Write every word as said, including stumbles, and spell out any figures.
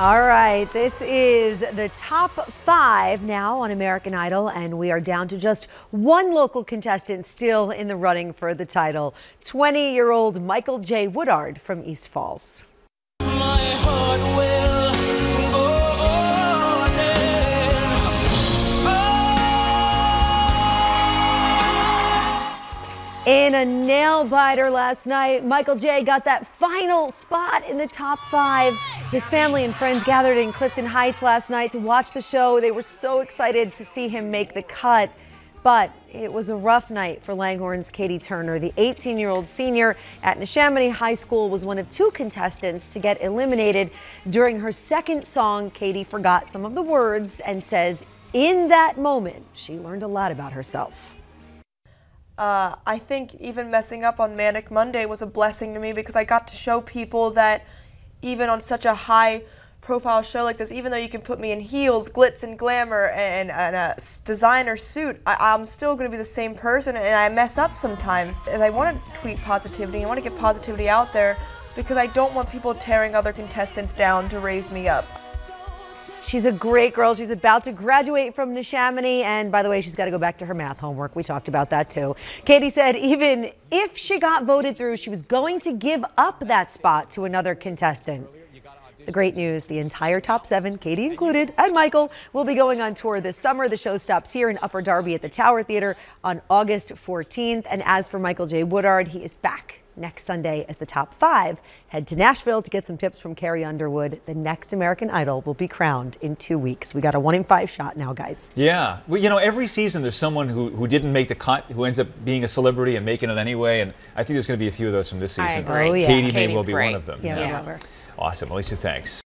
All right, this is the top five now on American Idol, and we are down to just one local contestant still in the running for the title, twenty-year-old Michael J. Woodard from East Falls. My heart will go on and on. In a nail biter last night, Michael J. got that final spot in the top five. His family and friends gathered in Clifton Heights last night to watch the show. They were so excited to see him make the cut. But it was a rough night for Langhorne's Katie Turner. The eighteen-year-old senior at Neshaminy High School was one of two contestants to get eliminated. During her second song, Katie forgot some of the words and says in that moment, she learned a lot about herself. Uh, I think even messing up on Manic Monday was a blessing to me because I got to show people that even on such a high profile show like this, even though you can put me in heels, glitz and glamour, and, and a designer suit, I, I'm still going to be the same person, and I mess up sometimes. And I want to tweet positivity, I want to get positivity out there because I don't want people tearing other contestants down to raise me up. She's a great girl. She's about to graduate from Neshaminy, and by the way, she's got to go back to her math homework. We talked about that too. Katie said even if she got voted through, she was going to give up that spot to another contestant. The great news, the entire top seven, Katie included, and Michael, will be going on tour this summer. The show stops here in Upper Darby at the Tower Theater on August fourteenth. And as for Michael J. Woodard, he is back next Sunday as the top five. Head to Nashville to get some tips from Carrie Underwood. The next American Idol will be crowned in two weeks. We got a one in five shot now, guys. Yeah. Well, you know, every season there's someone who, who didn't make the cut, who ends up being a celebrity and making it anyway. And I think there's going to be a few of those from this season. I agree. Oh, yeah. Katie Katie's may well be great. one of them. Yeah, yeah. we love her. Awesome. Alicia, thanks.